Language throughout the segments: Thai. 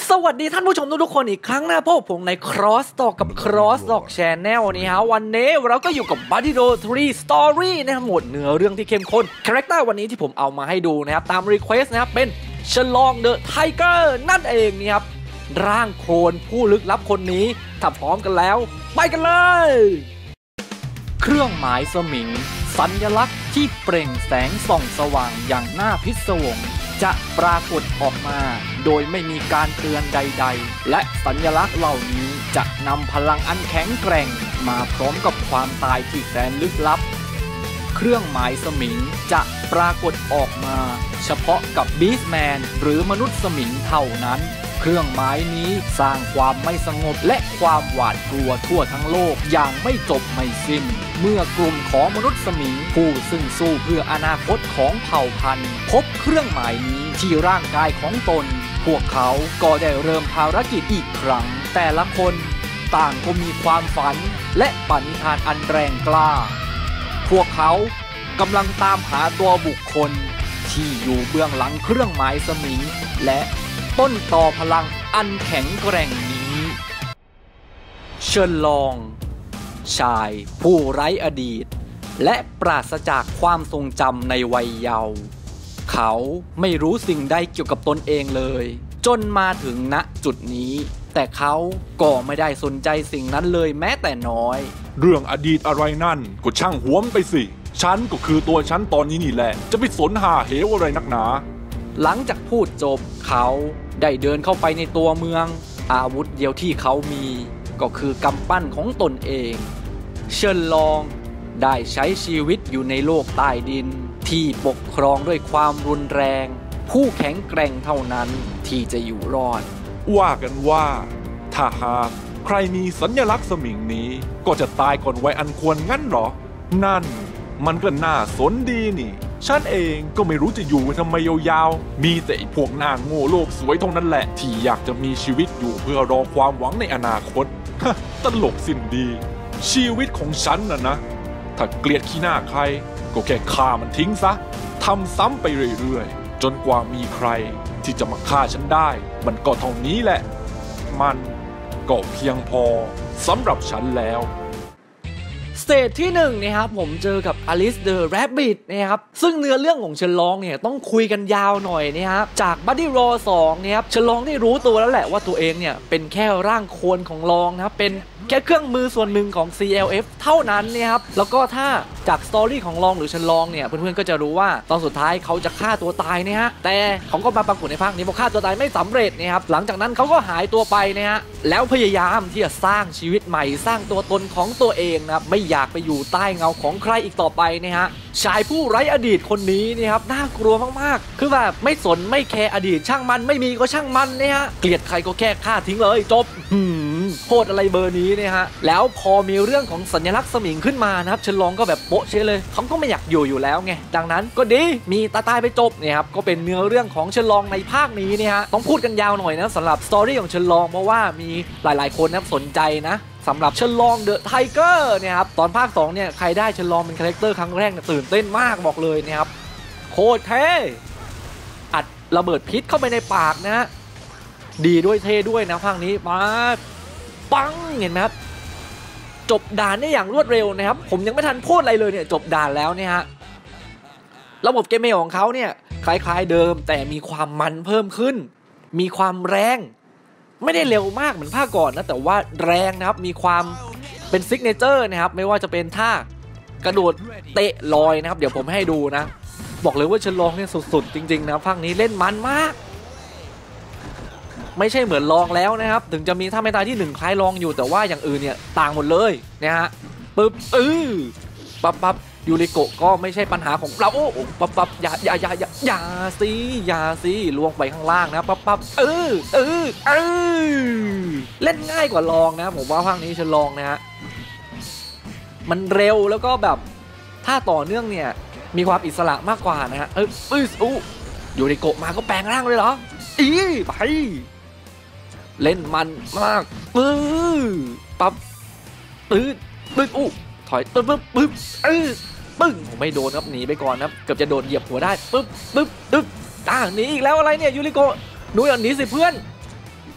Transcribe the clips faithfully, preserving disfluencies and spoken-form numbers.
สวัสดีท่านผู้ชมทุกๆคนอีกครั้งนะพบผมใน Cross Talk กับ Cross Talk Channel นี้ฮะวันนี้เราก็อยู่กับ Buddy Roll ทรี Story นะครับหมดเนื้อเรื่องที่เข้มข้นคาแรคเตอร์วันนี้ที่ผมเอามาให้ดูนะครับตาม Request นะครับเป็นฉลองเดอะไทเกอร์นั่นเองนี่ครับร่างโคลนผู้ลึกลับคนนี้ถ้าพร้อมกันแล้วไปกันเลยเครื่องหมายสมิงสัญลักษณ์ที่เปล่งแสงส่องสว่างอย่างน่าพิศวงจะปรากฏออกมาโดยไม่มีการเตือนใดๆและสัญลักษณ์เหล่านี้จะนำพลังอันแข็งแกร่งมาพร้อมกับความตายที่แสนลึกลับเครื่องหมายสมิงจะปรากฏออกมาเฉพาะกับบีสต์แมนหรือมนุษย์สมิงเท่านั้นเครื่องหมายนี้สร้างความไม่สงบและความหวาดกลัวทั่วทั้งโลกอย่างไม่จบไม่สิ้นเมื่อกลุ่มของมนุษย์สมิงผู้ซึ่งสู้เพื่ออนาคตของเผ่าพันธุ์พบเครื่องหมายนี้ที่ร่างกายของตนพวกเขาก็ได้เริ่มภารกิจอีกครั้งแต่ละคนต่างก็มีความฝันและปณิธานอันแรงกล้าพวกเขากำลังตามหาตัวบุคคลที่อยู่เบื้องหลังเครื่องหมายสมิงและต้นต่อพลังอันแข็งแกร่งนี้เชิญลองชายผู้ไร้อดีตและปราศจากความทรงจำในวัยเยาว์เขาไม่รู้สิ่งใดเกี่ยวกับตนเองเลยจนมาถึงณจุดนี้แต่เขาก็ไม่ได้สนใจสิ่งนั้นเลยแม้แต่น้อยเรื่องอดีตอะไรนั่นก็ช่างหัวมันไปสิฉันก็คือตัวฉันตอนนี้นี่แหละจะไปสนหาเหวอะไรนักหนาหลังจากพูดจบเขาได้เดินเข้าไปในตัวเมืองอาวุธเดียวที่เขามีก็คือกำปั้นของตนเองเชิญลองได้ใช้ชีวิตอยู่ในโลกใต้ดินที่ปกครองด้วยความรุนแรงผู้แข็งแกร่งเท่านั้นที่จะอยู่รอดว่ากันว่าถ้าหากใครมีสัญลักษณ์สมิงนี้ก็จะตายก่อนวัยอันควรงั้นหรอนั่นมันก็น่าสนดีนี่ฉันเองก็ไม่รู้จะอยู่ทำไมยาวๆมีแต่พวกนางโง่โลกสวยเท่านั้นแหละที่อยากจะมีชีวิตอยู่เพื่อรอความหวังในอนาคตตลกสิ้นดีชีวิตของฉันน่ะนะถ้าเกลียดขี้หน้าใครก็แค่ฆ่ามันทิ้งซะทำซ้ำไปเรื่อยๆจนกว่ามีใครที่จะมาฆ่าฉันได้มันก็เท่านี้แหละมันก็เพียงพอสำหรับฉันแล้วสเตจที่หนึ่งนะครับผมเจอกับอลิสเดอะแรบบิทนะครับซึ่งเนื้อเรื่องของเชนลองเนี่ยต้องคุยกันยาวหน่อยนะครับจากบัดดี้โรสองนะครับเชนลองได้รู้ตัวแล้วแหละว่าตัวเองเนี่ยเป็นแค่ร่างโคลนของลองนะครับเป็นแค่เครื่องมือส่วนหนึ่งของ ซี แอล เอฟ เท่านั้นนะครับแล้วก็ถ้าจากสตอรี่ของลองหรือเชนลองเนี่ยเพื่อนๆก็จะรู้ว่าตอนสุดท้ายเขาจะฆ่าตัวตายนะฮะแต่เขาก็มาปรากฏในภาคนี้พอฆ่าตัวตายไม่สำเร็จนะครับหลังจากนั้นเขาก็หายตัวไปนะฮะแล้วพยายามที่จะสร้างชีวิตใหม่สร้างตัวตนของตัวเองนะครับไม่อยากไปอยู่ใต้เงาของใครอีกต่อไปนะฮะชายผู้ไร้อดีตคนนี้นี่ครับน่ากลัวมากๆคือแบบไม่สนไม่แคร์อดีตช่างมันไม่มีก็ช่างมันเนี่ยฮะเกลียดใครก็แค่ฆ่าทิ้งเลยจบหืมโคตรอะไรเบอร์นี้เนี่ยฮะแล้วพอมีเรื่องของสัญลักษณ์สมิงขึ้นมานะครับเชนลองก็แบบโป๊ะเชเลยเขาก็ไม่อยากอยู่อยู่แล้วไงดังนั้นก็ดีมีตาตายไปจบเนี่ยครับก็เป็นเนื้อเรื่องของเชนลองในภาคนี้เนี่ยฮะต้องพูดกันยาวหน่อยนะสำหรับสตอรี่ของเชนลองเพราะว่ามีหลายๆคนนะครับสนใจนะสำหรับเชนลองเดอะไทเกอร์เนี่ยครับตอนภาคสองเนี่ยใครได้เชนลองเป็นคาแรคเตอร์ครั้งแรกเนี่ยตื่นเต้นมากบอกเลยนะครับโคตรเท่อัดระเบิดพิษเข้าไปในปากนะดีด้วยเท่ด้วยนะภาคนี้มาปังเห็นไหมครับจบด่านได้อย่างรวดเร็วนะครับผมยังไม่ทันพูดอะไรเลยเนี่ยจบด่านแล้วเนี่ยฮะระบบเกมเพลย์ของเขาเนี่ยคล้ายๆเดิมแต่มีความมันเพิ่มขึ้นมีความแรงไม่ได้เร็วมากเหมือนภาคก่อนนะแต่ว่าแรงนะครับมีความเป็นซิกเนเจอร์นะครับไม่ว่าจะเป็นท่ากระโดดเตะลอยนะครับเดี๋ยวผมให้ดูนะบอกเลยว่าเชนลองเนี่ยสุดๆจริงๆนะภาคนี้เล่นมันมากไม่ใช่เหมือนลองแล้วนะครับถึงจะมีท่าไม่ตายที่หนึ่งคล้ายลองอยู่แต่ว่าอย่างอื่นเนี่ยต่างหมดเลยนะฮะปึ๊บเออปั๊บปั๊บยูริโกะก็ไม่ใช่ปัญหาของเราโอ้ปั๊บปั๊บอย่าอย่าอย่าอย่าอย่าสิอย่าสิล่วงไปข้างล่างนะปั๊บปั๊บเออเออเออเล่นง่ายกว่าลองนะผมว่าภาคนี้ฉันลองนะฮะมันเร็วแล้วก็แบบถ้าต่อเนื่องเนี่ยมีความอิสระมากกว่านะฮะเออเอออู้ยูริโกะมาก็แปลงร่างเลยเหรออีไปเล่นมันมากปึ๊บปั๊บปึ๊บปึ๊บอู้ถอยปึ๊บปึ๊บปึ๊บเออปึ้งผมไม่โดนครับหนีไปก่อนครับเกือบจะโดนเหยียบหัวได้ปึ๊บปึ๊บปึ๊บอ่าหนีอีกแล้วอะไรเนี่ยยูริโกะหนูอย่าหนีสิเพื่อน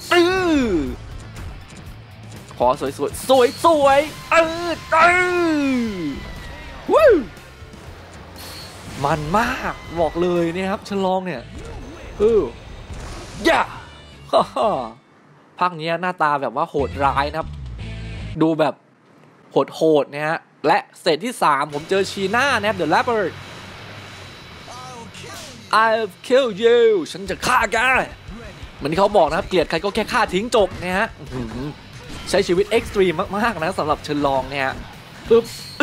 อือขอสวยสวยสวยสวยเออเออวู้มันมากบอกเลยนะครับฉลองเนี่ยเออย่าฮ่าฮ่าภาคนี้หน้าตาแบบว่าโหดร้ายนะครับดูแบบโหดๆนะฮะและเซตที่สามผมเจอชีน่านะครับ The Leopard I'll kill you ฉันจะฆ่าแกเหมือนที่เขาบอกนะครับเกลียดใครก็แค่ฆ่าทิ้งจบนะฮะใช้ชีวิตเอ็กซ์ตรีมมากๆนะสำหรับเชนลองเนี่ยปึ๊บ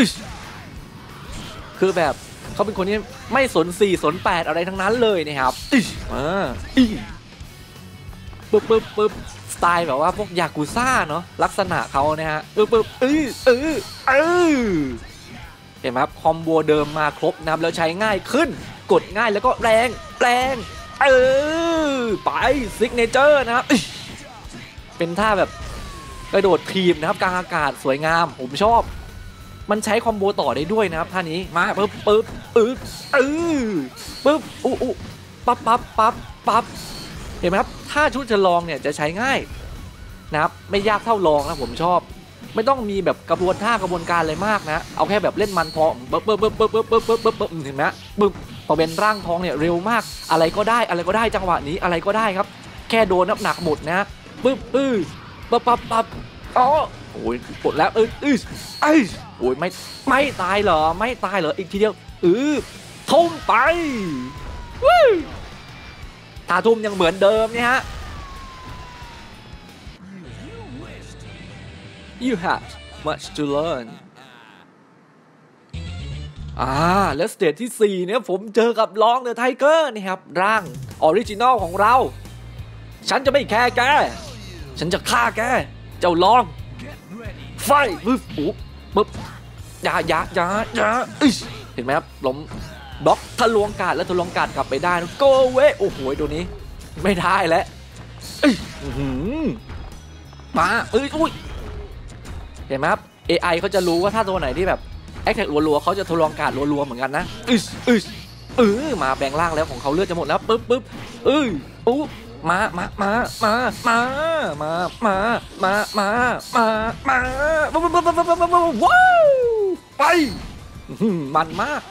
คือแบบเขาเป็นคนที่ไม่สนสี่สนแปดอะไรทั้งนั้นเลยนะครับอ่าปึ๊บปึ๊บปึ๊บสไตล์แบบว่าพวกยากุซ่าเนาะลักษณะเขาเนี่ยฮะปึ๊บปึ๊บเออเออเออเห็นไหมครับคอมโบเดิมมาครบนะครับแล้วใช้ง่ายขึ้นกดง่ายแล้วก็แรงแรงเออไปซิกเนเจอร์นะครับเป็นท่าแบบกระโดดทีมนะครับกลางอากาศสวยงามผมชอบมันใช้คอมโบต่อได้ด้วยนะครับท่านี้มาปึ๊บปึ๊บปึ๊บเออปึ๊บอู้อู้ปั๊บปั๊บปั๊บปั๊บเห็นไหมครับถ้าชุดจะลองเนี่ยจะใช้ง่ายนะครับไม่ยากเท่าลองนะผมชอบไม่ต้องมีแบบกระบวนท่ากระบวนการอะไรมากนะเอาแค่แบบเล่นมันพอปึ๊บปึ๊บปึ๊บปึ๊บปึ๊บปึ๊บปึ๊บปึ๊บเห็นไหมปึ๊บพอเป็นร่างทองเนี่ยเร็วมากอะไรก็ได้อะไรก็ได้จังหวะนี้อะไรก็ได้ครับแค่โดนน้ำหนักหมดนะปึ๊บเออปั๊บปั๊บปั๊บอ๋อโอ้ยปวดแล้วเออเออเออโอ้ยไม่ไม่ตายเหรอไม่ตายเหรออีกทีเดียวเออทุ่มไปวู้ตาทุ่มยังเหมือนเดิมเนี่ยฮะ You have much to learn อ่าแล้วสเตจที่สี่เนี่ยผมเจอกับลองเดอะไทเกอร์นี่ครับร่างออริจินอลของเราฉันจะไม่แคร์แกฉันจะฆ่าแกเจ้าลองไฟปึ๊บปุ๊บปึ๊บอย่าอย่าอย่าอย่าเห็นไหมครับล้มบล็อกทะลวงกาดแล้วทะลวงกาดกลับไปได้โกเวโอ้โหตัวนี้ไม่ได้แล้วมาเอ้ยอุ้ยเห็นไหมครับ เอ ไอ เขาจะรู้ว่าถ้าตัวไหนที่แบบแอคแท็กรัวๆเขาจะทะลวงกาดรัวๆเหมือนกันนะอึอึเออมาแปลงร่างแล้วของเขาเลือดจะหมดแล้วปึ๊บปึ๊บเอ้ยอู้มามามามามามามามามามามาว้าวไปมันมาก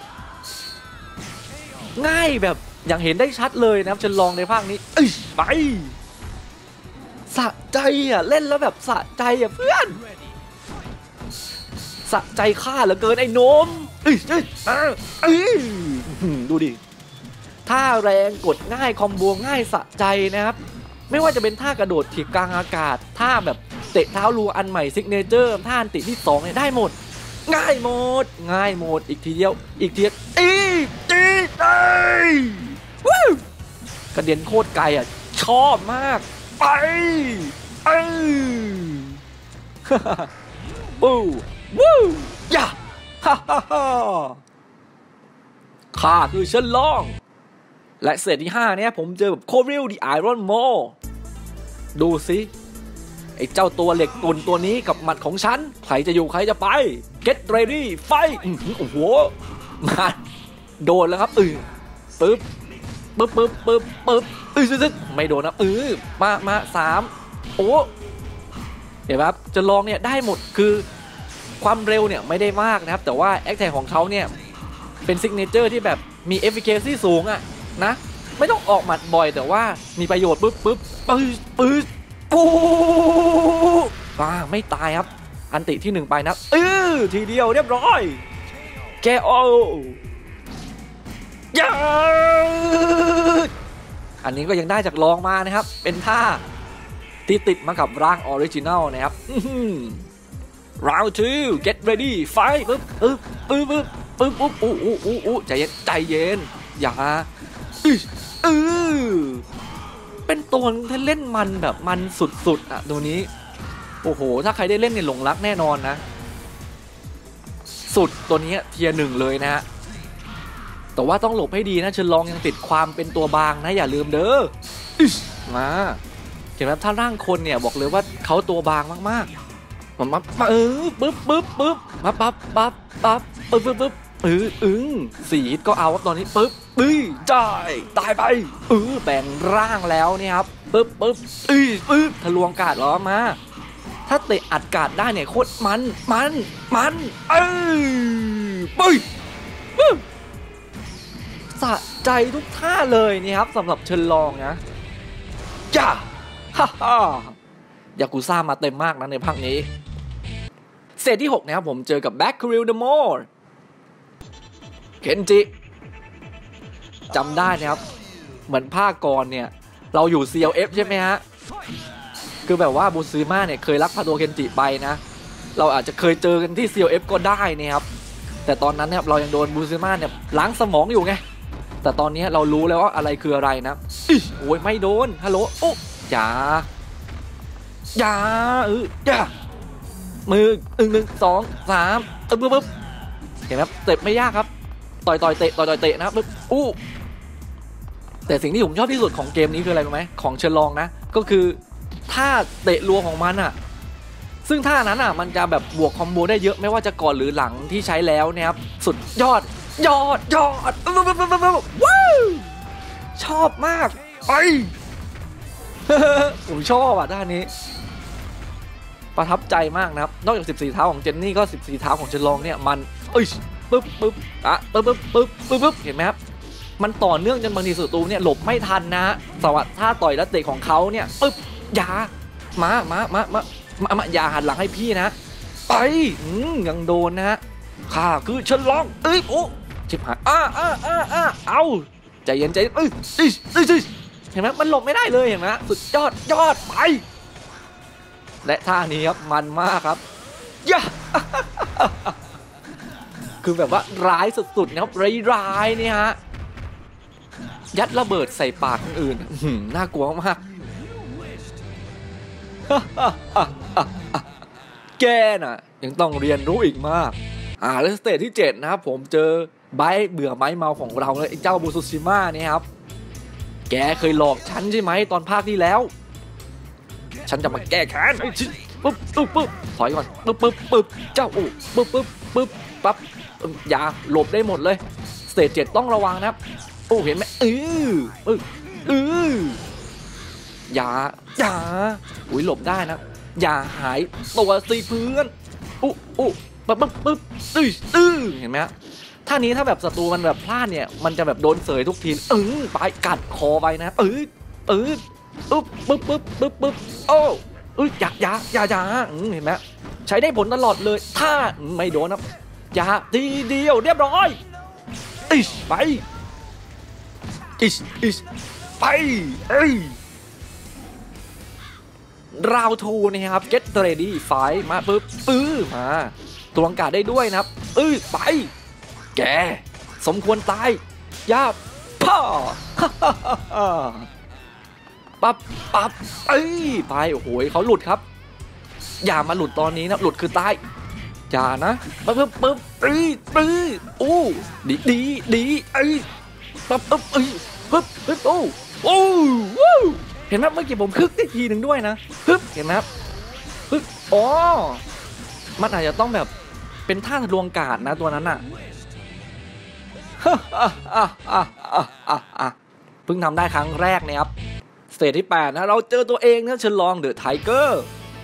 ง่ายแบบอย่างเห็นได้ชัดเลยนะครับฉันลองในภาคนี้เอ้ยไปสะใจอ่ะเล่นแล้วแบบสะใจอ่ะเพื่อนสะใจฆ่าเหลือเกินไอ้นมเอ้ยเอ้ยเอ้ยดูดิท่าแรงกดง่ายคอมโบง่ายสะใจนะครับไม่ว่าจะเป็นท่ากระโดดถีบกลางอากาศท่าแบบเตะเท้ารัวอันใหม่ซิกเนเจอร์ท่าอันติที่สองเนี่ยได้หมดง่ายหมดง่ายหมดอีกทีเดียวอีกทีอีจีไวู้กระเด็นโคตรไกลอ่ะชอบมากไปเออปูวู้ย่าฮ่าฮ่าฮ่าข้าคือฉันลองและเซตที่ห้าเนี่ยผมเจอแบบโคริลดิไอรอนโมดูสิไอ้เจ้าตัวเหล็กตุนตัวนี้กับหมัดของฉันใครจะอยู่ใครจะไป Get ready fight โอ้โหมาโดนแล้วครับอือปึ๊บปึ๊บปึ๊บปึ๊บปึ๊บอือซึไม่โดนนะอือมามาสามโอ้เห็นไหมครับจะลองเนี่ยได้หมดคือความเร็วเนี่ยไม่ได้มากนะครับแต่ว่าแอคแท็กของเขาเนี่ยเป็นซิกเนเจอร์ที่แบบมี efficacy สูงอะนะไม่ต้องออกหมัดบ่อยแต่ว่ามีประโยชน์ปึ๊บปึ๊บปึ๊บปึ๊บปูอ่าไม่ตายครับอันติที่หนึ่งไปนะเออทีเดียวเรียบร้อยแกโอยาอันนี้ก็ยังได้จากลองมานะครับเป็นท่าที่ติดมากับร่างออริจินัลนะครับ round two get ready fight ปึ๊บปึ๊บปึ๊บปึ๊บปึ๊บปึ๊บอู้อู้อู้อู้ใจเย็นใจเย็นอย่าเออเป็นตัวที่เล่นมันแบบมันสุดๆอ่ะตัวนี้โอ้โหถ้าใครได้เล่นเนี่ยหลงรักแน่นอนนะสุดตัวนี้เทียร์หนึ่งเลยนะฮะแต่ว่าต้องหลบให้ดีนะเชนลองยังติดความเป็นตัวบางนะอย่าลืมเด้อมาเห็นไหมถ้าร่างคนเนี่ยบอกเลยว่าเขาตัวบางมากๆมามาเออปึ๊บปึ๊บปึ๊บมาปั๊บปั๊บปั๊บปึ๊บปึ๊บปึ๊บเอออึ้งสีก็เอาตอนนี้ปึ๊บปื้ยจ่ายตายไปเออแบ่งร่างแล้วนี่ครับปึ๊บปึ๊บอือปึ๊บทะลวงกาดล้อมาถ้าเตะอัดกาดได้เนี่ยโคตรมันมันมันเออปึ๊บปึ๊บสะใจทุกท่าเลยนี่ครับสำหรับเชิญลองนะจ้าฮ่าฮ่ายากุซ่ามาเต็มมากนะในภาคนี้เซตที่หกนะครับผมเจอกับแบ็คคิริลเดโมเคนจิจำได้นะครับเหมือนภาคก่อนเนี่ยเราอยู่ ซี แอล เอฟ ใช่ไหมฮะคือแบบว่าบูซึมะเนี่ยเคยลักพาตัวเคนจิไปนะเราอาจจะเคยเจอกันที่ ซี แอล เอฟ ก็ได้นะครับแต่ตอนนั้นเนี่ยเรายังโดนบูซึมะเนี่ยล้างสมองอยู่ไงแต่ตอนนี้เรารู้แล้วว่าอะไรคืออะไรนะโอ้ยไม่โดนฮัลโหลโอ้อย่าอย่าเอออย่ามือหนึ่งหนึ่งสองสามเออปึ๊บปึ๊บเห็นไหมเตะไม่ยากครับต่อยต่อยเตะต่อยต่อยเตะนะปึ๊บอู้แต่สิ่งที่ผมชอบที่สุดของเกมนี้คืออะไรรู้ไหมของเชลลองนะก็คือท่าเตะรัวของมันอ่ะซึ่งท่านั้นอ่ะมันจะแบบบวกคอมโบได้เยอะไม่ว่าจะก่อนหรือหลังที่ใช้แล้วนะครับสุดยอดยอดยอดว้าวชอบมากไอ ผมชอบอ่ะท่านี้ประทับใจมากนะครับนอกจากสิบสี่เท้าของเจนนี่ก็สิบสี่เท้าของเชลลองเนี่ยมันเอ้ยปึ๊บปึ๊บอ่ะปึ๊บปึ๊บปึ๊บปึ๊บปึ๊บเห็นไหมครับมันต่อเนื่องจนบางทีศัตรูเนี่ยหลบไม่ทันนะสวัสดิ์ท่าต่อยและเตะของเขาเนี่ยปึ๊บยามามามามามามาอย่าหันหลังให้พี่นะไปยังโดนนะฮะข้าคือเชลลองเอ้ยโอ้ชิบหายอ้าอ้าอ้าอ้าเอาใจเย็นใจเอ้ยเอ้ยเอ้ยเห็นไหมมันหลบไม่ได้เลยเห็นไหมสุดยอดยอดไปและท่านี้ครับมันมากครับย่า คือแบบว่าร้ายสุดๆนะครับร้ายๆนี่ฮะยัดระเบิดใส่ปากคนอื่นน่ากลัวมาก แกน่ะยังต้องเรียนรู้อีกมากอ่าและสเตจที่เจ็ดนะครับผมเจอไบเบื่อไม้เมาของเราเลยไอ้เจ้าบูซุชิมะนี่ครับแกเคยหลอกฉันใช่ไหมตอนภาคที่แล้วฉันจะมาแก้แค้นปึ๊บปึ๊บปึ๊บถอยก่อนปึ๊บปึ๊บปึ๊บเจ้าโอ้ปึ๊บปึ๊บปึ๊บปั๊บอย่าหลบได้หมดเลยสเตจเจ็ดต้องระวังนะครับโอ้เห็นไหมเออเออเอออย่าอย่าอุ้ยหลบได้นะอย่าหายตัวสิเพื่อนอู้อู้ปึ๊บปึ๊บปึ๊บอื้ออื้อเห็นไหมท่านี้ถ้าแบบศัตรูมันแบบพลาดเนี่ยมันจะแบบโดนเสยทุกทีเออไปกัดคอไปนะเออเออปึ๊บปึ๊บปึ๊บปึ๊บปึ๊บโอ้เอ้ยอย่าอย่าอย่าอย่าเห็นไหมใช้ได้ผลตลอดเลยถ้าไม่โดนนะอย่าทีเดียวเรียบร้อยอิชไปอิชอิชไปเอ้ยราวทูนะครับ get ready fight มาปึ๊บปื้อมาตวงกาดได้ด้วยนะครับเอ้ยไปแกสมควรตายย่าพ่อปั๊บปั๊บเอ้ยไปโอ้โหเขาหลุดครับอย่ามาหลุดตอนนี้นะหลุดคือตายอย่านะปั๊บปึ๊บปึ๊บปื้อปื้อโอ้ดีดีดีเอ้ยปั๊บปึ๊บเอ้ยปึ๊บปึ๊บโอ้โอ้เห็นไหมเมื่อกี้ผมฮึกได้ทีหนึ่งด้วยนะฮึบเห็นไหมครับฮึบอ๋อมันอาจจะต้องแบบเป็นท่าทะลวงกาดนะตัวนั้นน่ะเพิ่งทำได้ครั้งแรกนะครับสเตจที่แปดนะเราเจอตัวเองนะเชลลองเดอะไทเกอร์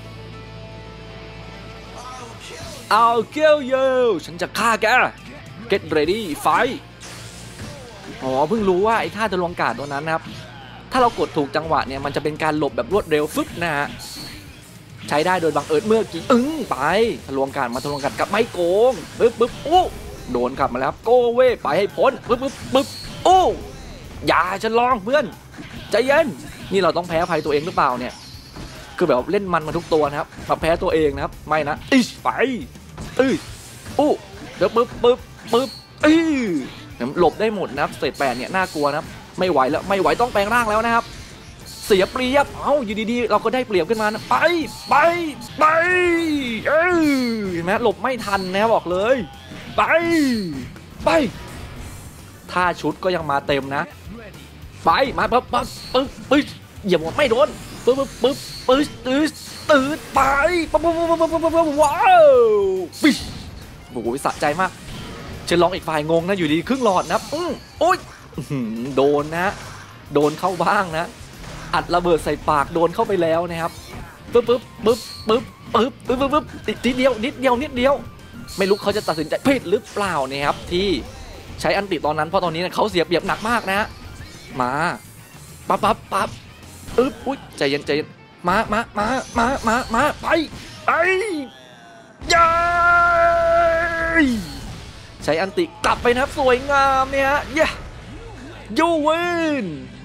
เอาเกี้ยวเย่ฉันจะฆ่าแก get ready fight อ๋อเพิ่งรู้ว่าไอ้ท่าทะลวงกาดตัวนั้นนะครับถ้าเรากดถูกจังหวะเนี่ยมันจะเป็นการหลบแบบรวดเร็วฟึบนะฮะใช้ได้โดยบังเอิญเมื่อกี้อึ้งไปทะลวงกาดมาทะลวงกาดกับไม้โกงปึ๊บปึ๊บโอ้โดนกลับมาแล้วโกเว่ไปให้พ้นปึ๊บปึ๊บปึ๊บโอ้อย่าฉันลองเพื่อนใจเย็นนี่เราต้องแพ้ภัยตัวเองหรือเปล่าเนี่ยคือแบบเล่นมันมาทุกตัวนะครับมาแพ้ตัวเองนะครับไม่นะอิชไปอื้อโอ้เดี๋ยวปึ๊บปึ๊บปึ๊บอื้อหลบได้หมดนะครับสเตจแปดเนี่ยน่ากลัวนะครับไม่ไหวแล้วไม่ไหวต้องแปลงร่างแล้วนะครับเสียเปรียบเอ้าอยู่ดีๆเราก็ได้เปรียบขึ้นมานะไปไปไปเออเห็นไหมหลบไม่ทันนะบอกเลยไปไปท่าชุดก็ยังมาเต็มนะไปมาปั๊บปั๊บปึ๊บปึ๊บเหยียบหัวไม่โดนปึ๊บปึ๊บปึ๊บปึ๊บตื้อตื้อไปปั๊บปั๊บปั๊บปั๊บปั๊บว้าวปิ๊บโอ้โหสะใจมากเชฉันลองอีกฝ่ายงงนะอยู่ดีครึ่งหลอดนะอื้อโอ๊ยโดนนะโดนเข้าบ้างนะอัดระเบิดใส่ปากโดนเข้าไปแล้วนะครับปึ๊บปึ๊บปึ๊บปึ๊บปึ๊บปึ๊บปึ๊บปึ๊บนิดเดียวนิดเดียวนิดเดียวไม่รู้เขาจะตัดสินใจผิดหรือเปล่านะครับที่ใช้อันติตอนนั้นเพราะตอนนี้เขาเสียเปรียบหนักมากนะมาปั๊บปั๊บปั๊บอึ๊บอุ้ยใจเย็นใจเย็นมามามามามามาไปไปยัยใช้อันติกลับไปนะสวยงามเนี่ยฮะเย้ยูวิน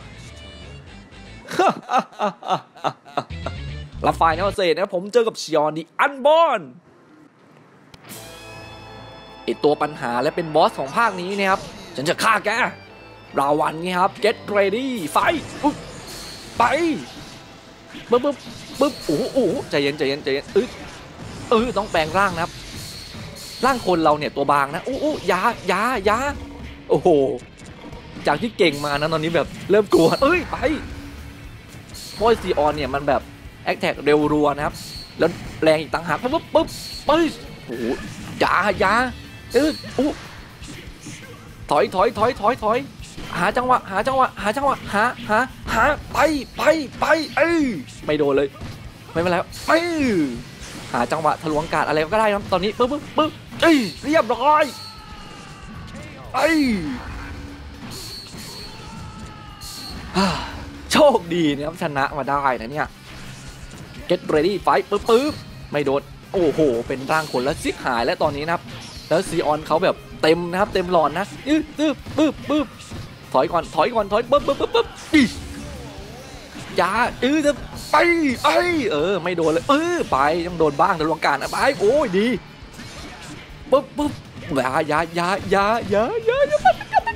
รับไฟล์นะเซนะผมเจอกับชิออนดิอันบอนไอตัวปัญหาและเป็นบอสของภาคนี้นะครับฉันจะฆ่าแกราวันไงครับ get ready ไฟปุ๊บไปปึ๊บปึ๊บปึ๊บโอ้โหใจเย็นใจเย็นใจเย็นเออเออต้องแปลงร่างนะครับร่างคนเราเนี่ยตัวบางนะโอ้โหยายายาโอ้โหจากที่เก่งมานะตอนนี้แบบเริ่มกลัวเอ้ยไปเพราะซีออนเนี่ยมันแบบแอคแท็กเร็วรัวนะครับแล้วแรงอีกต่างหากปุ๊บปุ๊บปึ๊บโอ้โหยายาเอออู้ถอยถอยถอยถอยถอยหาจังหวะหาจังหวะหาจังหวะหาหาหาไปไปไปเอ้ยไม่โดนเลยไม่เป็นไรไปหาจังหวะทะลวงกาดอะไรก็ได้ครับตอนนี้ปึ๊บปึ๊บปึ๊บเอ้ยเรียบร้อยไอ้โชคดีนะครับชนะมาได้นะเนี่ย get ready fight ปึ๊บปึ๊บไม่โดนโอ้โหเป็นร่างคนแล้วซิกหายแล้วตอนนี้นะครับแล้วซีออนเขาแบบเต็มนะครับเต็มหลอดนะอื้อปึ๊บปึ๊บปึ๊บถอยก่อนถอยก่อนถอยปึ๊บปึ๊บปึ๊บปึ๊บอย่าอื้อจะไปไอเออไม่โดนเลยเออไปต้องโดนบ้างในวงการนะไปโอ้ยดีปึ๊บปึ๊บอย่าอย่าอย่าอย่าอย่าอย่าอย่า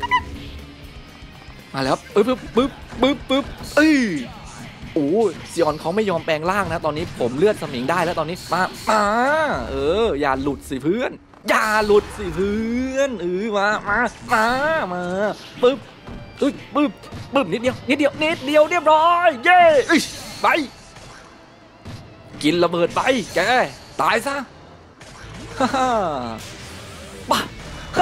มาแล้วปึ๊บปึ๊บปึ๊บปึ๊บปึ๊บเอ้ยโอ้ซีออนเขาไม่ยอมแปลงร่างนะตอนนี้ผมเลือดสมิงได้แล้วตอนนี้มามาเอออย่าหลุดสิเพื่อนอย่าหลุดสิเพื่อนเออมามามามาปึ๊บปึ๊บปึ๊บปึ๊บนิดเดียวนิดเดียวนิดเดียวเรียบร้อยเย้ไปกินระเบิดไปแกตายซะฮ่าฮ่าบ้า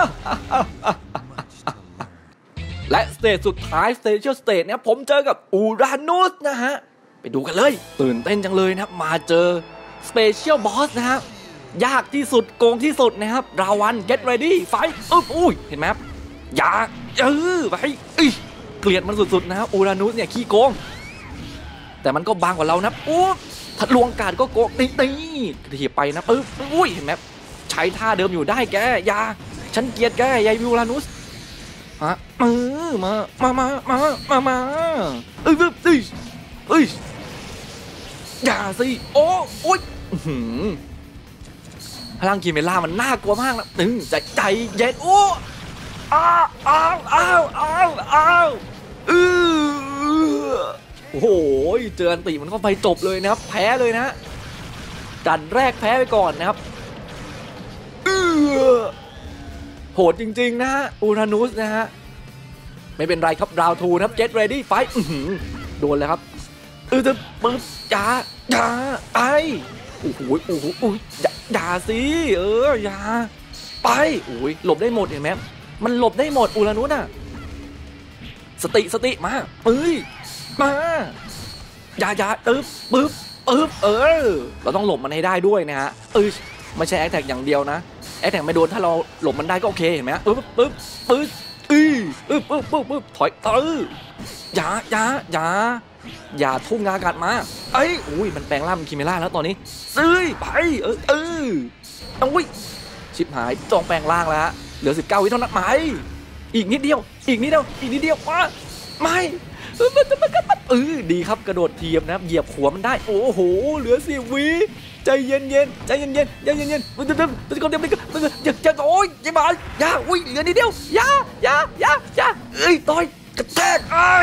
และสเตจสุดท้ายสเตจสเตจเนี่ยผมเจอกับอูรานุสนะฮะไปดูกันเลยตื่นเต้นจังเลยนะครับมาเจอสเปเชียลบอสนะฮะยากที่สุดโกงที่สุดนะครับราวัน get ready ไฟอึ๊บอุ้ยเห็นไหมครับอยากเออไปเกลียดมันสุดๆนะครับอูรานุสเนี่ยขี้โกงแต่มันก็บางกว่าเรานะอู้ทัดลวงกาดก็โกงนี่นี่ถีบไปนะปึ๊บอุ้ยเห็นไหมใช้ท่าเดิมอยู่ได้แกยาฉันเกลียดแกยายอูรานุสฮะเออมามามามามามาเอ้ยเอ้ยเอ้ยอย่าสิโอ้โอ้ยพลังกิเมล่ามันน่ากลัวมากนะตึงใจใจเย็นโอ้อ้าวอ้าวอ้าวอ้าวอ้าวเออโอ้โหเจออันติมันก็ไปจบเลยนะครับแพ้เลยนะดันแรกแพ้ไปก่อนนะครับเออโหดจริงๆนะฮะอูรานุสนะฮะไม่เป็นไรครับราวทูนะครับ get ready fight โดนเลยครับเออจะปึ๊บอย่าอย่าไปโอ้โหโอ้โหโอ้ยอย่าอย่าสิเอออย่าไปโอ้ยหลบได้หมดเห็นไหมมันหลบได้หมดอูรานุสอ่ะสติสติมาเอ้ยมาอย่าอย่าปึ๊บปึ๊บปึ๊บเออเราต้องหลบมันให้ได้ด้วยนะฮะเออไม่ใช่แอคแท็กอย่างเดียวนะแอคแท็กไม่โดนถ้าเราหลบมันได้ก็โอเคเห็นไหมปึ๊บปึ๊บปึ๊บอือปึ๊บปึ๊บปึ๊บปึ๊บถอยเอออย่าอย่าอย่าอย่าทุ่งงากัดมาเอ้ยอุ้ยมันแปลงร่างเป็นคิเมล่าแล้วตอนนี้ซื้อไปเออเอออุ้ยชิบหายจองแปลงร่างแล้วเหลือสิบเก้าวิเท่านั้นไหมอีกนิดเดียวอีกนิดเดียวอีกนิดเดียวมาไม่เออดีครับกระโดดเทียมนะครับเหยียบหัวมันได้โอ้โหเหลือสิบวิใจเย็นเย็นใจเย็นเย็นใจเย็นเย็นมันจะเดินมันจะเดินมันจะจะจะโอ้ยจะมาอย่าอุ้ยเหลือนิดเดียวอย่าอย่าอย่าอย่าเอ้ยต่อยกระแทกไอ้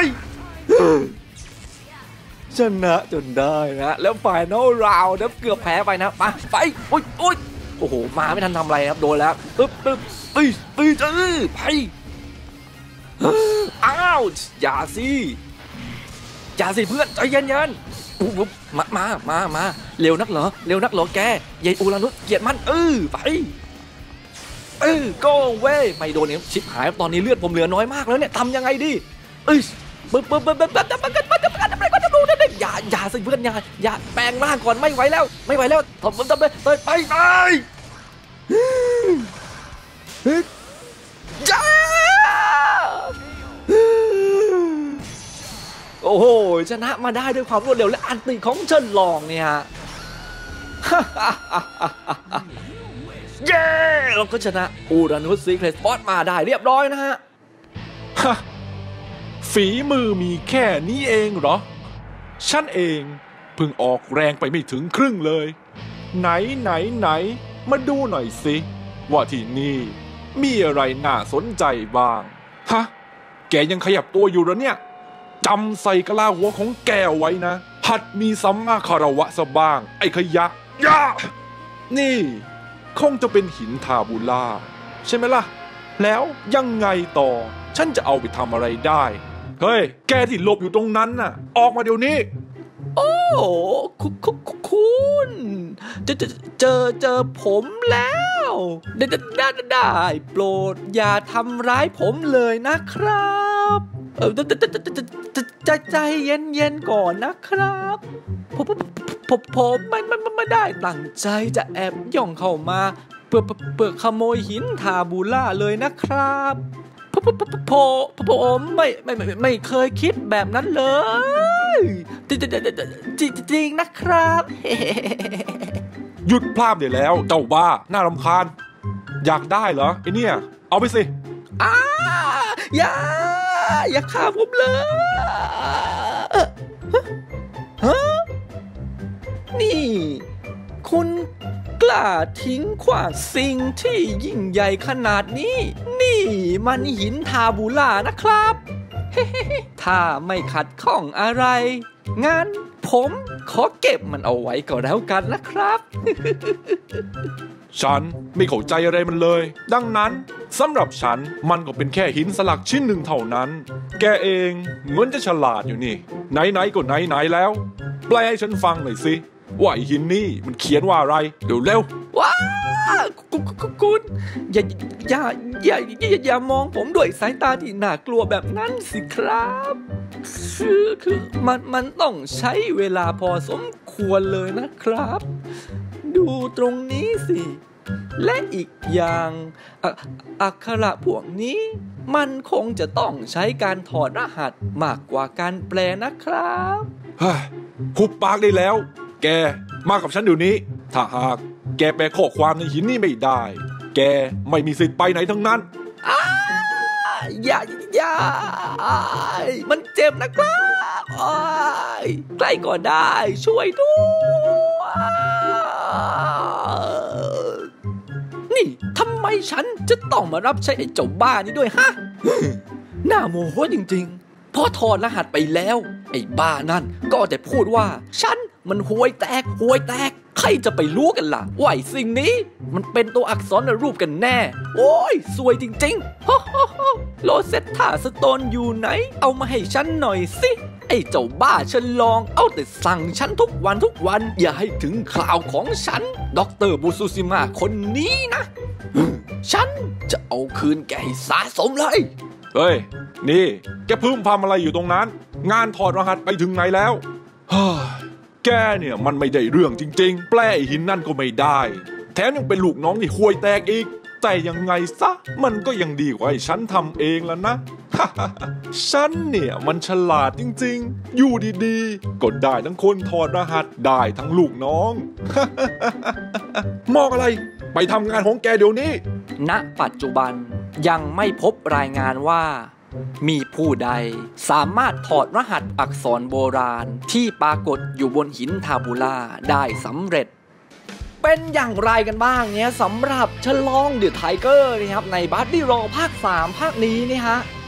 ชนะจนได้นะแล้วฝ่ายโนราวนะเกือบแพ้ไปนะมาไปโอ้ยโอ้ยโอ้โหมาไม่ทันทำอะไรครับโดนแล้วปึ๊บปึ๊บเอ้ยเอ้ยเอ้ยไปอ้าวอย่าสิอย่าสิเพื่อนใจเย็นเย็นอู้วมามามามาเร็วนักเหรอเร็วนักเหรอแกยายอูรานุสเกียดมันเออไปเออก็เว้ยไม่โดนเนี่ยชิบหายตอนนี้เลือดผมเหลือน้อยมากแล้วเนี่ยทำยังไงดีเอ้ยเบิร์ดเบิร์ดเบิร์ดเบิร์ดเบิร์ดเบิร์ดเบิร์ดเบิร์ดเบิร์ดเบิร์ดเบิร์ดเบิร์ดเบิร์ดอย่าอย่าสิเพื่อนอย่าอย่าแปลงร่างก่อนไม่ไหวแล้วไม่ไหวแล้วทำทำไปไปไปไปจ้าโอ้โหชนะมาได้ด้วยความรวดเร็วและอันติของเฉินหลงเนี่ยเย้เราก็ชนะอูรานุสซีเครสปอตมาได้เรียบร้อยนะฮะฝีมือมีแค่นี้เองเหรอฉันเองเพิ่งออกแรงไปไม่ถึงครึ่งเลยไหนไหนไหนมาดูหน่อยสิว่าที่นี่มีอะไรน่าสนใจบ้างฮะแกยังขยับตัวอยู่เหรอเนี่ยจำใส่กะลาหัวของแกไว้นะหัดมีสัมมาคารวะซะบ้างไอ้ขยะยะนี่คงจะเป็นหินทาบูล่าใช่ไหมล่ะแล้วยังไงต่อฉันจะเอาไปทำอะไรได้เฮ้ยแกที่หลบอยู่ตรงนั้นน่ะออกมาเดี๋ยวนี้โอ้คุณคุณเจอเจอเจอผมแล้วได้ได้ได้โปรดอย่าทำร้ายผมเลยนะครับเออใจใจเย็นเย็นก่อนนะครับผมผมผมไม่ไม่ไม่ได้ตั้งใจจะแอบย่องเข้ามาเพื่อเพื่อขโมยหินทาบูล่าเลยนะครับผมผมไม่ไม่ไม่ไม่เคยคิดแบบนั้นเลยจริงจริงจริงนะครับหยุดพลาดเดี๋ยวแล้วเจ้าบ้าน่ารำคาญอยากได้เหรอไอเนี่ยเอาไปสิอ้าอย่าอย่าฆ่าผมเลยฮะนี่คุณกล้าทิ้งขว้างสิ่งที่ยิ่งใหญ่ขนาดนี้นี่มันหินทาบูล่านะครับถ้าไม่ขัดข้องอะไรงั้นผมขอเก็บมันเอาไว้ก็แล้วกันนะครับฉันไม่เข้าใจอะไรมันเลยดังนั้นสำหรับฉันมันก็เป็นแค่หินสลักชิ้นหนึ่งเท่านั้นแกเองเหมือนจะฉลาดอยู่นี่ไหนๆก็ไหนๆแล้วแปลให้ฉันฟังหน่อยสิว่าไอ้หินนี่มันเขียนว่าอะไรเร็วเร็วว้าคุณอย่าอย่าอย่าอย่ามองผมด้วยสายตาที่น่ากลัวแบบนั้นสิครับคือคือมันมันต้องใช้เวลาพอสมควรเลยนะครับดูตรงนี้สิและอีกอย่างอักขระพวกนี้มันคงจะต้องใช้การถอดรหัสมากกว่าการแปลนะครับหุบปากได้แล้วแกมากับฉันเดี๋ยวนี้ถ้าหากแกแปลข้อความในหินนี่ไม่ได้แกไม่มีสิทธิ์ไปไหนทั้งนั้นอย่าอย่ามันเจ็บนะครับใกล้ก็ได้ช่วยด้วยนี่ทำไมฉันจะต้องมารับใช้ไอ้เจ้าบ้านี้ด้วยฮะน่าโมโหจริงๆพอถอดรหัสไปแล้วไอ้บ้านั่นก็แต่พูดว่าฉันมันห่วยแตกห่วยแตกใครจะไปรู้กันล่ะว่าสิ่งนี้มันเป็นตัวอักษรรูปกันแน่โอ้ยสวยจริงๆฮ่าฮ่าฮ่าโลเซตท่าสโตนอยู่ไหนเอามาให้ฉันหน่อยสิไอ้เจ้าบ้าฉันลองเอาแต่สั่งฉันทุกวันทุกวันอย่าให้ถึงคราวของฉันด็อกเตอร์บูซูซิมะคนนี้นะฉันจะเอาคืนแกให้สะสมเลยเฮ้ยนี่แกพึ่มพำอะไรอยู่ตรงนั้นงานถอดรหัสไปถึงไหนแล้วแกเนี่ยมันไม่ได้เรื่องจริงๆแปลหินนั่นก็ไม่ได้แถมยังเป็นลูกน้องที่ห่วยแตกอีกแต่ยังไงซะมันก็ยังดีกว่าให้ฉันทำเองแล้วนะ ฉันเนี่ยมันฉลาดจริงๆอยู่ดีๆก็ได้ทั้งคนถอดรหัสได้ทั้งลูกน้อง มองอะไรไปทำงานของแกเดี๋ยวนี้ณปัจจุบันยังไม่พบรายงานว่ามีผู้ใดสามารถถอดรหัสอักษรโบราณที่ปรากฏอยู่บนหินทาบูล่าได้สำเร็จเป็นอย่างไรกันบ้างเนี่ยสำหรับฉลองเดอะไทเกอร์นะครับในบัดดี้โรภาคสามภาคนี้นี่ฮะส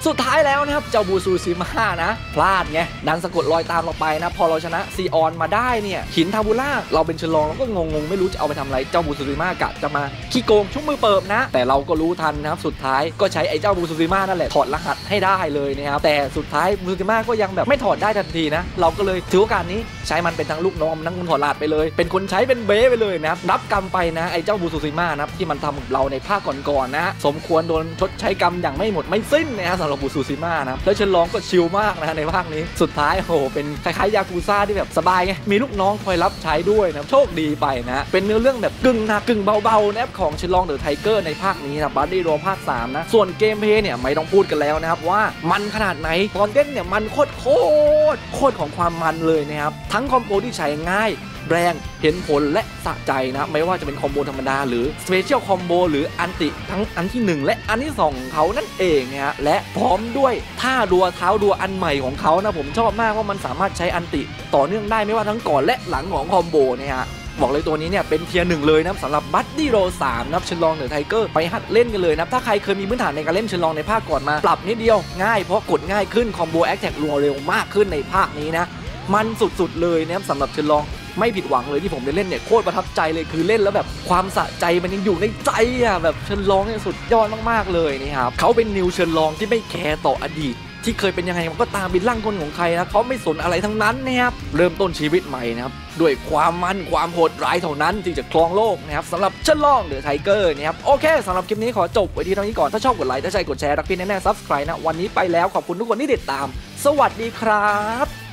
สุดท้ายแล้วนะครับเจ้าบูซูซิมานะพลาดไงดันสะกดรอยตามเราไปนะพอเราชนะซีออนมาได้เนี่ยหินทาบูล่าเราเป็นเชลองเราก็งงๆไม่รู้จะเอาไปทำอะไรเจ้าบูซูซิมากะจะมาขี้โกงชุบมือเปิบนะแต่เราก็รู้ทันนะครับสุดท้ายก็ใช้ไอ้เจ้าบูซูซิมานั่นแหละถอดรหัสให้ได้เลยนะครับแต่สุดท้ายบูซูซิมาก็ยังแบบไม่ถอดได้ทันทีนะเราก็เลยถือโอกาสนี้ใช้มันเป็นทั้งลูกน้องทั้งคนถอดรหัสไปเลยเป็นคนใช้เป็นเบ้ไปเลยนะครับรับกรรมไปนะไอ้เจ้าบูซูซิมานะที่มันทำกับเราในภาคก่อนๆนะสมควรโดนชดใช้กรรมอย่างไม่หมดไม่สิ้นนะสำหรับบูซูซิมานะแล้วเชลองก็ชิลมากนะในภาคนี้สุดท้ายโอ้โหเป็นคล้ายๆยากูซ่าที่แบบสบายไงมีลูกน้องคอยรับใช้ด้วยนะโชคดีไปนะเป็นเนื้อเรื่องแบบกึ่งหนักกึ่งเบาๆนะของเชลองเดอะไทเกอร์ในภาคนี้นะบัดดี้โรภาคสามนะส่วนเกมเพลย์เนี่ยไม่ต้องพูดกันแล้วนะครับว่ามันขนาดไหนตอนเต้นเนี่ยมันโคตรโคตรโคตรของความมันเลยนะครับทั้งคอมโบที่ใช้ง่ายแรงเห็นผลและสะใจนะไม่ว่าจะเป็นคอมโบธรรมดาหรือสเปเชียลคอมโบหรืออันติทั้งอันที่หนึ่งและอันที่สองของเขานั่นเองนะฮะและพร้อมด้วยท่าดัวเท้าดัวอันใหม่ของเขานะผมชอบมากว่ามันสามารถใช้อันติต่อเนื่องได้ไม่ว่าทั้งก่อนและหลังของคอมโบนะฮะบอกเลยตัวนี้เนี่ยเป็นเทียร์หนึ่งเลยนะสำหรับบัดดี้โรสามนะเชลองเดอะไทเกอร์ไปหัดเล่นกันเลยนะถ้าใครเคยมีพื้นฐานในการเล่นเชลองในภาคก่อนมาปรับนิดเดียวง่ายเพราะกดง่ายขึ้นคอมโบแอคแท็กรัวเร็วมากขึ้นในภาคนี้นะมันสุดๆเลยนะสำหรับเชลองไม่ผิดหวังเลยที่ผมได้เล่นเนี่ยโคตรประทับใจเลยคือเล่นแล้วแบบความสะใจมันยังอยู่ในใจอ่ะแบบเชลองเนี่ยสุดยอดมากๆเลยนี่ครับเขาเป็นนิวเชลองที่ไม่แคร์ต่ออดีตที่เคยเป็นยังไงมันก็ตามบินล่างคนของใครนะเขาไม่สนอะไรทั้งนั้นนะครับเริ่มต้นชีวิตใหม่นะครับด้วยความมันความโหดร้ายเท่านั้นที่จะครองโลกนะครับสำหรับเชลองเดอะไทเกอร์นะครับโอเคสำหรับคลิปนี้ขอจบไว้ที่เท่านี้ก่อนถ้าชอบกดไลค์ถ้าใช่กดแชร์รักพี่แน่ๆซับสไครต์นะวันนี้ไปแล้วขอบคุณทุกคนที่ติดตามสวัสดีครับ